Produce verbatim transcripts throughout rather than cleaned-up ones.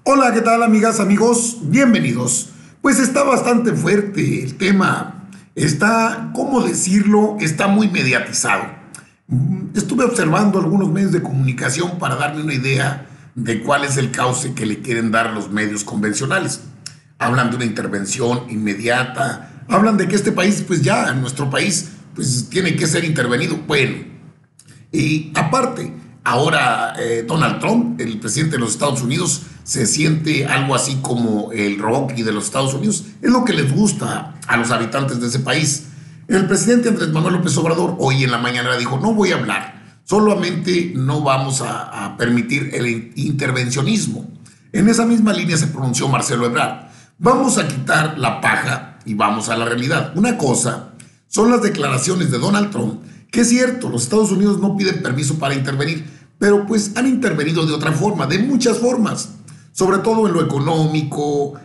Hola, ¿qué tal, amigas, amigos? Bienvenidos. Pues está bastante fuerte el tema. Está, ¿cómo decirlo? Está muy mediatizado. Mm, Estuve observando algunos medios de comunicación para darme una idea de cuál es el cauce que le quieren dar los medios convencionales. Hablan de una intervención inmediata, hablan de que este país, pues ya, nuestro país, pues tiene que ser intervenido. Bueno, y aparte, ahora eh, Donald Trump, el presidente de los Estados Unidos, se siente algo así como el Rocky de los Estados Unidos. Es lo que les gusta a los habitantes de ese país. El presidente Andrés Manuel López Obrador hoy en la mañana dijo, no voy a hablar, solamente no vamos a, a permitir el intervencionismo. En esa misma línea se pronunció Marcelo Ebrard. Vamos a quitar la paja y vamos a la realidad. Una cosa son las declaraciones de Donald Trump, que es cierto, los Estados Unidos no piden permiso para intervenir, pero pues han intervenido de otra forma, de muchas formas, sobre todo en lo económico.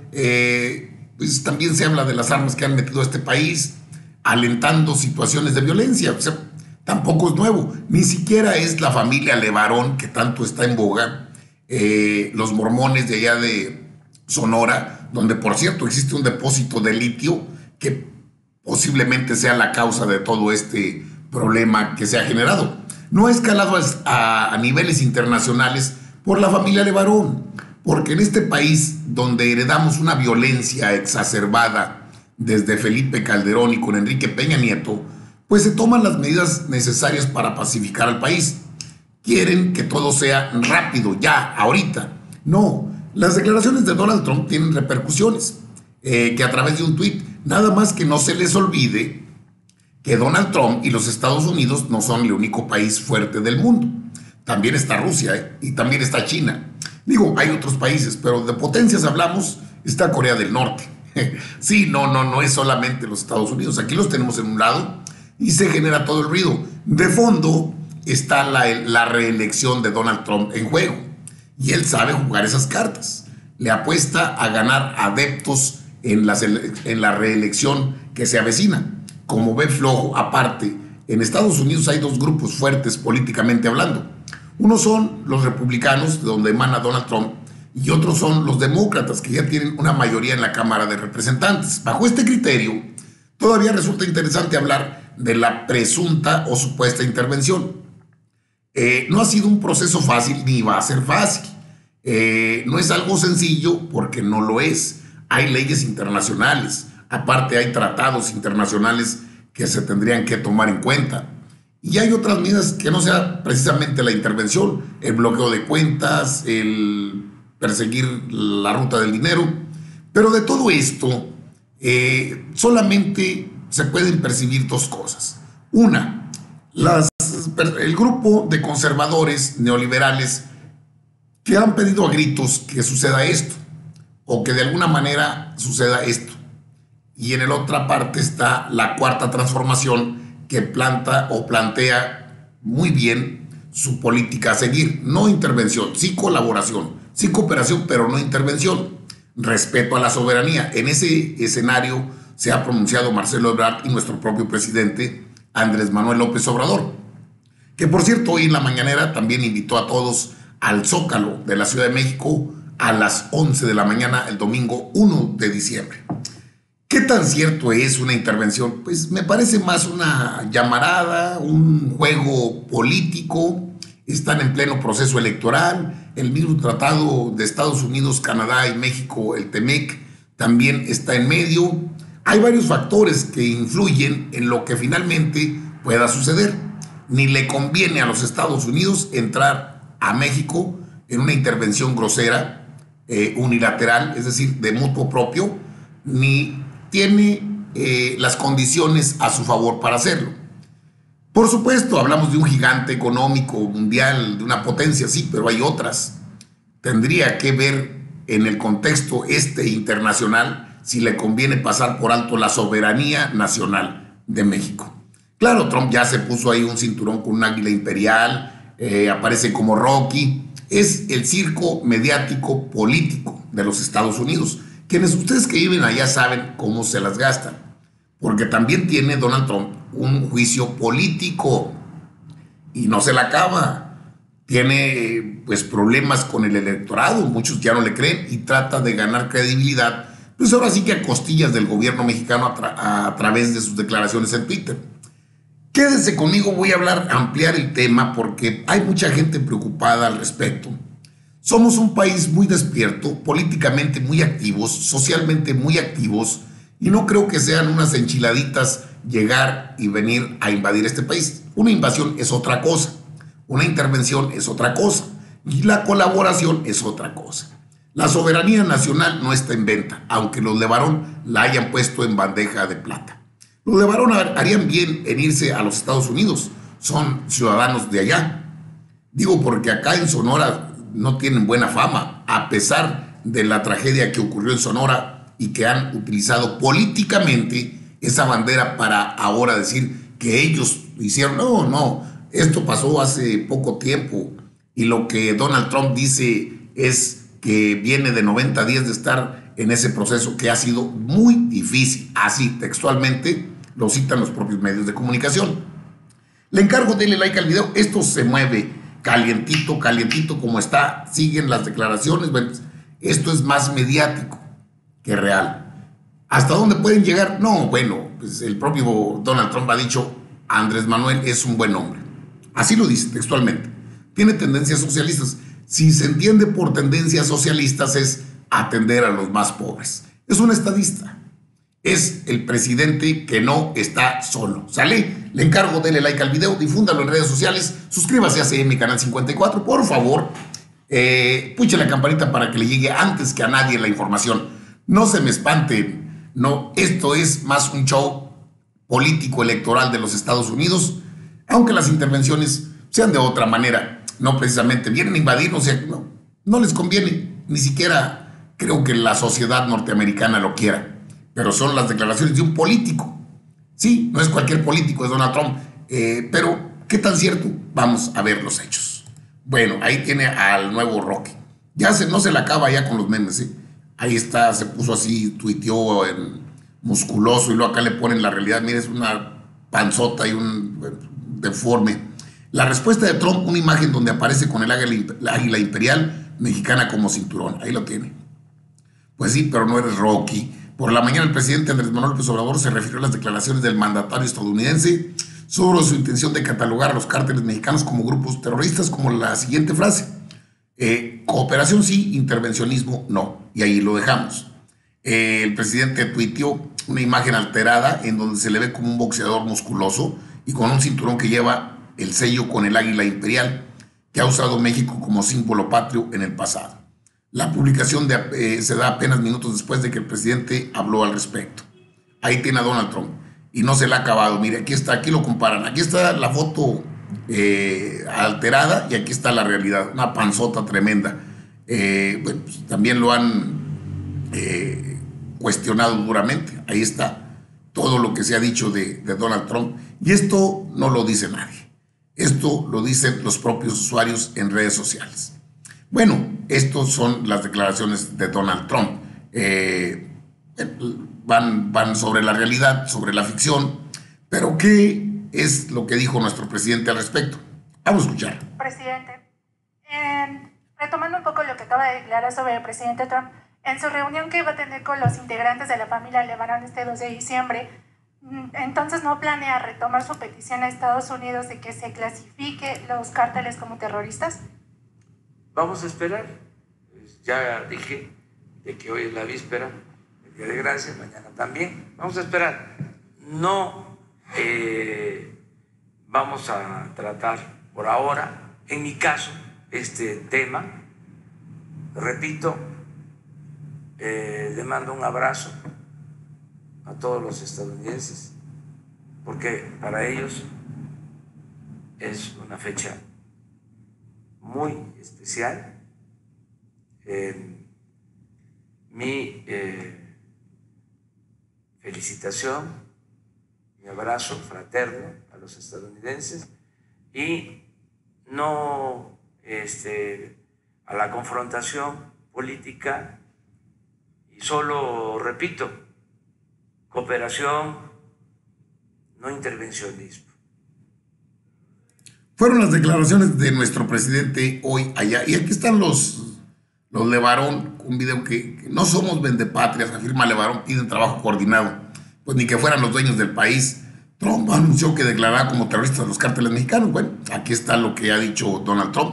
Eh, pues también se habla de las armas que han metido a este país, alentando situaciones de violencia. O sea, tampoco es nuevo, ni siquiera es la familia Levarón que tanto está en boga, eh, los mormones de allá de Sonora, donde por cierto existe un depósito de litio que posiblemente sea la causa de todo este problema que se ha generado. No ha escalado a, a niveles internacionales por la familia Levarón, porque en este país donde heredamos una violencia exacerbada desde Felipe Calderón y con Enrique Peña Nieto, pues se toman las medidas necesarias para pacificar al país. Quieren que todo sea rápido, ya, ahorita. No, las declaraciones de Donald Trump tienen repercusiones, eh, que a través de un tuit, nada más que no se les olvide que Donald Trump y los Estados Unidos no son el único país fuerte del mundo. También está Rusia, ¿eh? Y también está China. Digo, hay otros países, pero de potencias hablamos, está Corea del Norte. Sí, no, no, no es solamente los Estados Unidos. Aquí los tenemos en un lado y se genera todo el ruido. De fondo está la, la reelección de Donald Trump en juego. Y él sabe jugar esas cartas. Le apuesta a ganar adeptos en, las, en la reelección que se avecina. Como ve flojo, aparte, en Estados Unidos hay dos grupos fuertes políticamente hablando. Unos son los republicanos, de donde emana Donald Trump, y otros son los demócratas, que ya tienen una mayoría en la Cámara de Representantes. Bajo este criterio, todavía resulta interesante hablar de la presunta o supuesta intervención. Eh, no ha sido un proceso fácil, ni va a ser fácil. Eh, no es algo sencillo porque no lo es. Hay leyes internacionales. Aparte hay tratados internacionales que se tendrían que tomar en cuenta. Y hay otras medidas que no sea precisamente la intervención, el bloqueo de cuentas, el perseguir la ruta del dinero. Pero de todo esto, eh, solamente se pueden percibir dos cosas. Una, las, el grupo de conservadores neoliberales que han pedido a gritos que suceda esto, o que de alguna manera suceda esto. Y en la otra parte está la cuarta transformación, que planta o plantea muy bien su política a seguir. No intervención, sí colaboración, sí cooperación, pero no intervención. Respeto a la soberanía. En ese escenario se ha pronunciado Marcelo Ebrard y nuestro propio presidente Andrés Manuel López Obrador, que por cierto hoy en la mañanera también invitó a todos al Zócalo de la Ciudad de México a las once de la mañana el domingo uno de diciembre. ¿Qué tan cierto es una intervención? Pues me parece más una llamarada, un juego político. Están en pleno proceso electoral. El mismo tratado de Estados Unidos, Canadá y México, el TEMEC, también está en medio. Hay varios factores que influyen en lo que finalmente pueda suceder. Ni le conviene a los Estados Unidos entrar a México en una intervención grosera, eh, unilateral, es decir, de mutuo propio, ni tiene eh, las condiciones a su favor para hacerlo. Por supuesto, hablamos de un gigante económico mundial, de una potencia, sí, pero hay otras. Tendría que ver en el contexto este internacional si le conviene pasar por alto la soberanía nacional de México. Claro, Trump ya se puso ahí un cinturón con un águila imperial, eh, aparece como Rocky. Es el circo mediático político de los Estados Unidos. Quienes ustedes que viven allá saben cómo se las gastan, porque también tiene Donald Trump un juicio político y no se la acaba. tiene pues problemas con el electorado, muchos ya no le creen y trata de ganar credibilidad, pues ahora sí que a costillas del gobierno mexicano a, tra a través de sus declaraciones en Twitter. Quédese conmigo, voy a hablar, ampliar el tema porque hay mucha gente preocupada al respecto. Somos un país muy despierto, políticamente muy activos, socialmente muy activos, y no creo que sean unas enchiladitas llegar y venir a invadir este país. Una invasión es otra cosa, una intervención es otra cosa, y la colaboración es otra cosa. La soberanía nacional no está en venta, aunque los Levarón la hayan puesto en bandeja de plata. Los Levarón harían bien en irse a los Estados Unidos, son ciudadanos de allá. Digo porque acá en Sonora no tienen buena fama, a pesar de la tragedia que ocurrió en Sonora y que han utilizado políticamente esa bandera para ahora decir que ellos hicieron. No, no, esto pasó hace poco tiempo y lo que Donald Trump dice es que viene de noventa días de estar en ese proceso que ha sido muy difícil. Así textualmente lo citan los propios medios de comunicación. Le encargo, denle like al video, esto se mueve calientito, calientito como está, siguen las declaraciones, bueno, esto es más mediático que real. ¿Hasta dónde pueden llegar? No, bueno, pues el propio Donald Trump ha dicho, Andrés Manuel es un buen hombre. Así lo dice textualmente. Tiene tendencias socialistas. Si se entiende por tendencias socialistas es atender a los más pobres. Es un estadista. Es el presidente que no está solo. ¿Sale? Le encargo, denle like al video, difúndalo en redes sociales, suscríbase a C M Canal cincuenta y cuatro, por favor. Eh, puche la campanita para que le llegue antes que a nadie la información. No se me espanten. No, esto es más un show político electoral de los Estados Unidos, aunque las intervenciones sean de otra manera. No precisamente vienen a invadirnos, o sea, no, no les conviene. Ni siquiera creo que la sociedad norteamericana lo quiera. Pero son las declaraciones de un político. Sí, no es cualquier político, es Donald Trump. Eh, pero, ¿qué tan cierto? Vamos a ver los hechos. Bueno, ahí tiene al nuevo Rocky. Ya se, no se la acaba ya con los memes, ¿eh? Ahí está, se puso así, tuiteó en musculoso y luego acá le ponen la realidad. Mire, es una panzota y un bueno, deforme. La respuesta de Trump, una imagen donde aparece con el águila, la águila imperial mexicana como cinturón. Ahí lo tiene. Pues sí, pero no eres Rocky. Por la mañana el presidente Andrés Manuel López Obrador se refirió a las declaraciones del mandatario estadounidense sobre su intención de catalogar a los cárteles mexicanos como grupos terroristas, como la siguiente frase: eh, cooperación sí, intervencionismo no. Y ahí lo dejamos. Eh, el presidente tuiteó una imagen alterada en donde se le ve como un boxeador musculoso y con un cinturón que lleva el sello con el águila imperial que ha usado México como símbolo patrio en el pasado. La publicación de, eh, se da apenas minutos después de que el presidente habló al respecto. Ahí tiene a Donald Trump y no se le ha acabado. Mire, aquí está, aquí lo comparan. Aquí está la foto eh, alterada y aquí está la realidad. Una panzota tremenda. Eh, bueno, pues, también lo han eh, cuestionado duramente. Ahí está todo lo que se ha dicho de, de Donald Trump. Y esto no lo dice nadie. Esto lo dicen los propios usuarios en redes sociales. Bueno, estas son las declaraciones de Donald Trump. Eh, van, van sobre la realidad, sobre la ficción, pero ¿qué es lo que dijo nuestro presidente al respecto? Vamos a escuchar. Presidente, eh, retomando un poco lo que acaba de declarar sobre el presidente Trump, en su reunión que va a tener con los integrantes de la familia Levarón este dos de diciembre, entonces no planea retomar su petición a Estados Unidos de que se clasifique los cárteles como terroristas. Vamos a esperar. Ya dije de que hoy es la víspera, el Día de Gracia, mañana también. Vamos a esperar. No eh, vamos a tratar por ahora, en mi caso, este tema. Repito, eh, le mando un abrazo a todos los estadounidenses, porque para ellos es una fecha muy especial. Eh, mi eh, felicitación, mi abrazo fraterno a los estadounidenses y no este, a la confrontación política, y solo repito, cooperación, no intervencionismo. Fueron las declaraciones de nuestro presidente hoy allá. Y aquí están los, los Levarón, un video que, que no somos vendepatrias, afirma Levarón, piden trabajo coordinado. Pues ni que fueran los dueños del país. Trump anunció que declarará como terroristas a los cárteles mexicanos. Bueno, aquí está lo que ha dicho Donald Trump.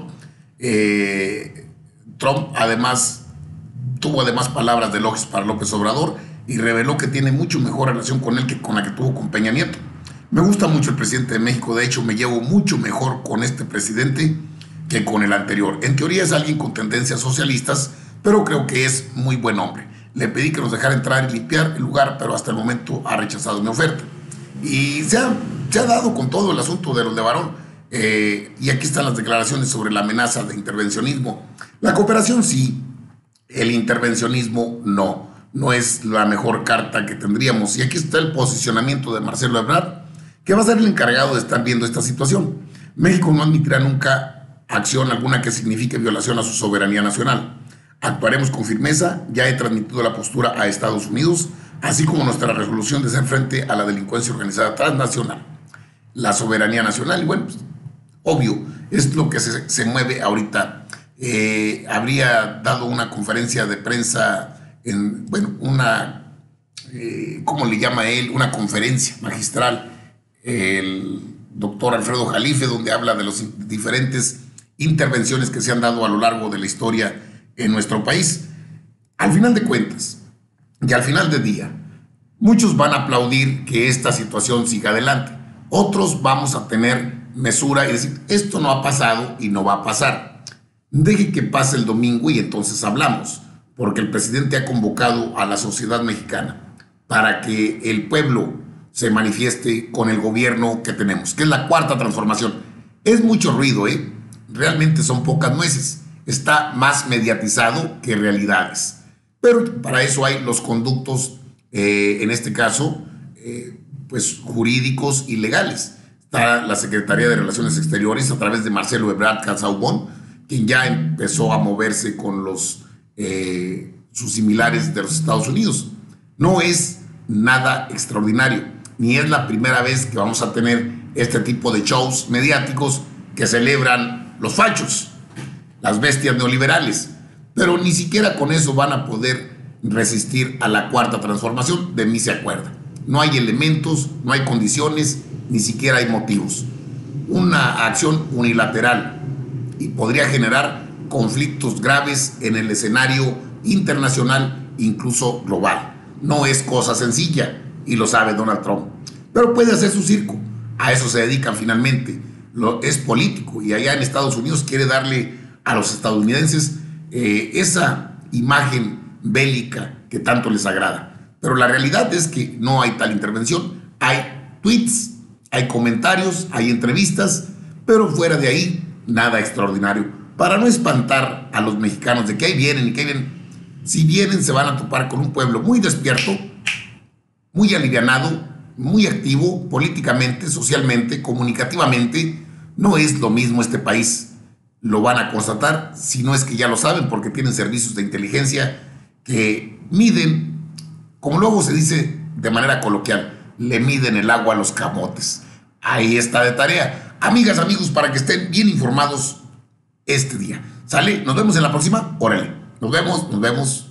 Eh, Trump además tuvo además palabras de elogios para López Obrador y reveló que tiene mucho mejor relación con él que con la que tuvo con Peña Nieto. Me gusta mucho el presidente de México, de hecho me llevo mucho mejor con este presidente que con el anterior. En teoría es alguien con tendencias socialistas, pero creo que es muy buen hombre. Le pedí que nos dejara entrar y limpiar el lugar, pero hasta el momento ha rechazado mi oferta. Y se ha, se ha dado con todo el asunto de los Levarón. Eh, y aquí están las declaraciones sobre la amenaza de intervencionismo. La cooperación sí, el intervencionismo no. No es la mejor carta que tendríamos. Y aquí está el posicionamiento de Marcelo Ebrard, que va a ser el encargado de estar viendo esta situación. México no admitirá nunca acción alguna que signifique violación a su soberanía nacional. Actuaremos con firmeza, ya he transmitido la postura a Estados Unidos, así como nuestra resolución de hacer frente a la delincuencia organizada transnacional. La soberanía nacional, y bueno, pues, obvio, es lo que se, se mueve ahorita. Eh, habría dado una conferencia de prensa, en, bueno, una, eh, ¿cómo le llama él? Una conferencia magistral, el doctor Alfredo Jalife, donde habla de las diferentes intervenciones que se han dado a lo largo de la historia en nuestro país. Al final de cuentas, y al final del día, muchos van a aplaudir que esta situación siga adelante. Otros vamos a tener mesura y decir, esto no ha pasado y no va a pasar. Deje que pase el domingo y entonces hablamos, porque el presidente ha convocado a la sociedad mexicana para que el pueblo se manifieste con el gobierno que tenemos, que es la cuarta transformación. Es mucho ruido, ¿eh? Realmente son pocas nueces. Está más mediatizado que realidades. Pero para eso hay los conductos, eh, en este caso, eh, pues jurídicos y legales. Está la Secretaría de Relaciones Exteriores a través de Marcelo Ebrard Casaubon, quien ya empezó a moverse con los eh, sus similares de los Estados Unidos. No es nada extraordinario, ni es la primera vez que vamos a tener este tipo de shows mediáticos que celebran los fachos, las bestias neoliberales, pero ni siquiera con eso van a poder resistir a la cuarta transformación. De mí se acuerda. No hay elementos, no hay condiciones, ni siquiera hay motivos. Una acción unilateral y podría generar conflictos graves en el escenario internacional, incluso global. No es cosa sencilla y lo sabe Donald Trump, pero puede hacer su circo. A eso se dedican finalmente. Lo, es político y allá en Estados Unidos quiere darle a los estadounidenses eh, esa imagen bélica que tanto les agrada. Pero la realidad es que no hay tal intervención. Hay tweets, hay comentarios, hay entrevistas, pero fuera de ahí, nada extraordinario. Para no espantar a los mexicanos de que ahí vienen y que ahí vienen. Si vienen, se van a topar con un pueblo muy despierto, muy alivianado, muy activo políticamente, socialmente, comunicativamente. No es lo mismo este país. Lo van a constatar, si no es que ya lo saben, porque tienen servicios de inteligencia que miden, como luego se dice de manera coloquial, le miden el agua a los camotes. Ahí está de tarea. Amigas, amigos, para que estén bien informados este día. ¿Sale? Nos vemos en la próxima. Órale. Nos vemos, nos vemos.